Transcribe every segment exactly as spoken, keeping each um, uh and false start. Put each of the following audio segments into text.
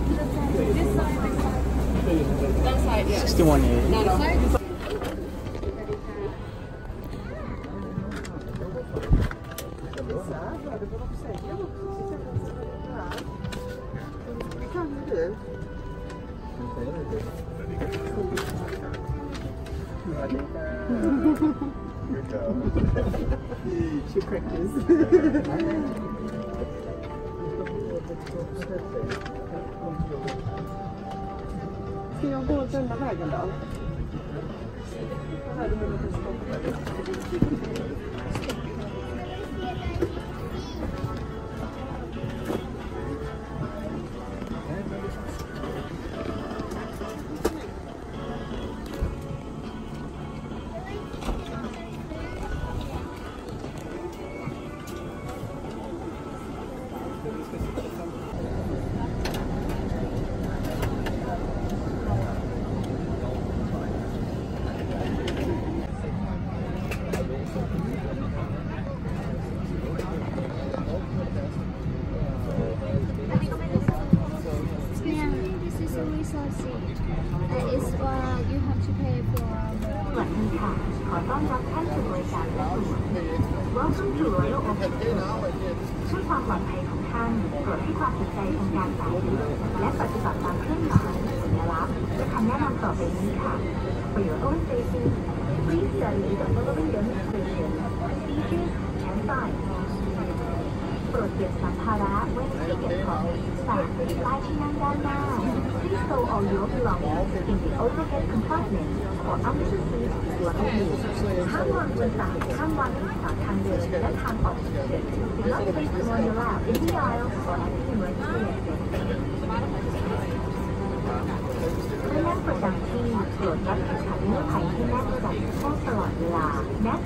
This side, that side, yeah. sixty-one A. That side? She practiced. 신용도를 나가야 된다. Welcome to Royal Oak ช่วยความปลอดภัยของท่านโปรดให้ความสนใจทางการสายและปฏิบัติตามเครื่องหมายสัญลักษณ์และคำแนะนำต่อไปนี้ค่ะ For your own safety, please study the following demonstrations, procedures, and signs. โปรดเก็บสัมภาระไว้ที่เก็บของใส่ใต้ที่นั่งด้านหน้า Please stow all your belongings in the overhead compartment or under the seat luggage. ห้ามวางบนตักห้ามวางที่ฝาทางเดินและทางออกฉุกเฉิน Do not place them on your lap in the aisle or at the emergency exit. เมื่อนั่งประจำที่โปรดรัดเข็มขัดนิรภัยที่แน่นจัดโค้งตลอดเวลาแม้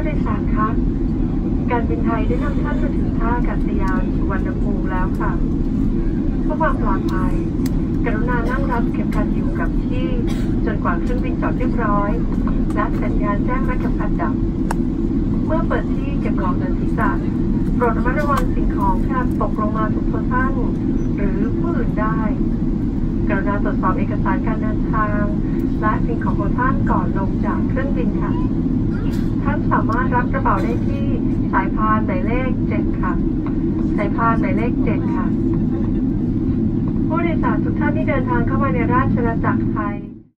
โดยสารคะการบินไทยได้นำท่านมาถึงท่าอากาศยานสุวรรณภูมิแล้วค่ะเพื่อความปลอดภัยกรุณานั่งรัดเข็มขัดอยู่กับที่จนกว่าเครื่องบินจอดเรียบร้อยและสัญญาณแจ้งรัดเข็มขัดดับเมื่อเปิดที่เก็บของเหนือศีรษะโปรดระมัดระวังสิ่งของที่อาจตกลงมาถูกตัวท่านหรือผู้อื่นได้กรุณาตรวจสอบเอกสารการเดินทางและสิ่งของของท่านก่อนลงจากเครื่องบินค่ะท่านสามารถรับกระเป๋าได้ที่สายพานหมายเลขเจ็ดค่ะสายพานหมายเลขเจ็ดค่ะผู้โดยสารทุกท่านที่เดินทางเข้ามาในราชอาณาจักรไทย